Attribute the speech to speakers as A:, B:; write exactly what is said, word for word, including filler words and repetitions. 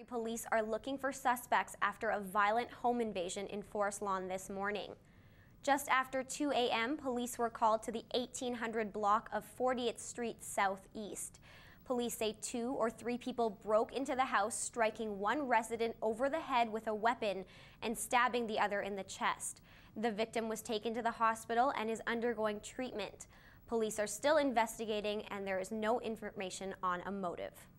A: police are looking for suspects after a violent home invasion in Forest Lawn this morning. Just after two A M, police were called to the eighteen hundred block of fortieth street Southeast. Police say two or three people broke into the house, striking one resident over the head with a weapon and stabbing the other in the chest. The victim was taken to the hospital and is undergoing treatment. Police are still investigating, and there is no information on a motive.